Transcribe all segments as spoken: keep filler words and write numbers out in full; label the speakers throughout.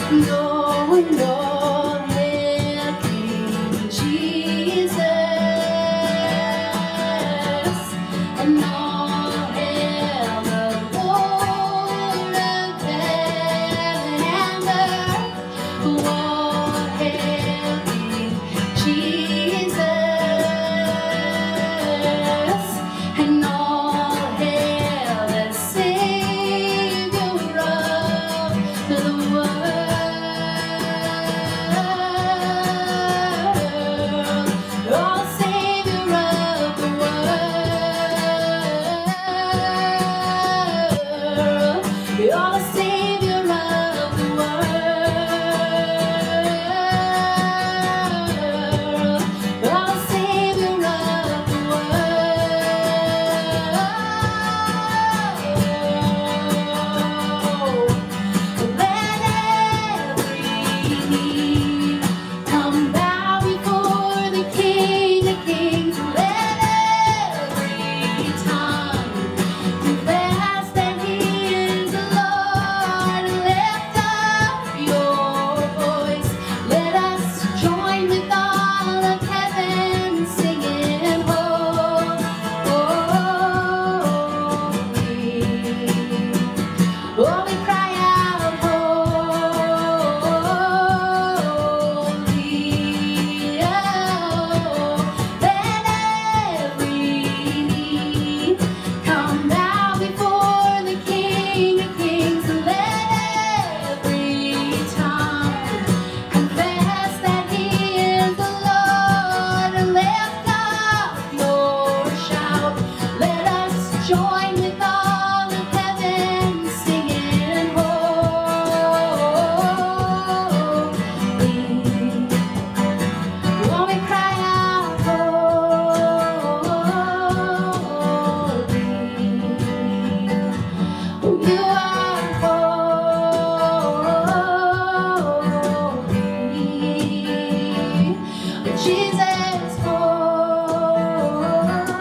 Speaker 1: Knowing all hail King Jesus, and all hail the Lord of heaven and earth. All hail King Jesus, and all hail the Savior of the world. You're the Savior of the world. You're the Savior of the world. Let every knee come bow before the King of Kings. Let every tongue confess that He is the Lord. Lift up your voice. Let us join with all of heaven singing, holy, holy. Oh, we cry out, holy, oh. Let every knee come bow before the King of Kings. Let every tongue confess that He is the Lord. Lift up your shout. Let us join with all of heaven singing, holy. Oh, we cry out, holy. Oh, you are holy. Oh, Jesus, holy.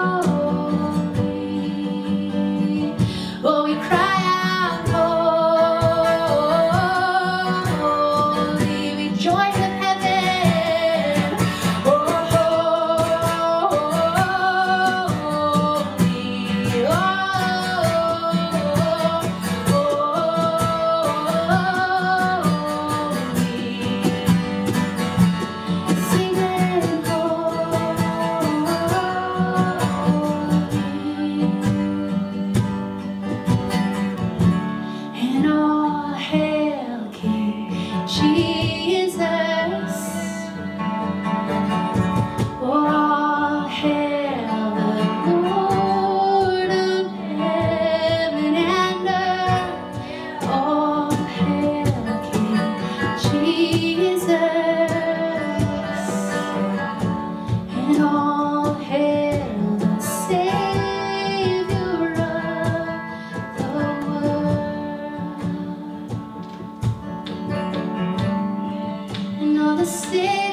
Speaker 1: Oh, we cry out, holy. We join with heaven. Oh, holy. Oh, singing, holy. And all hail King Jesus. All hail the Lord of heaven and earth. All hail King Jesus. And all hail the Savior of the world. And all the Savior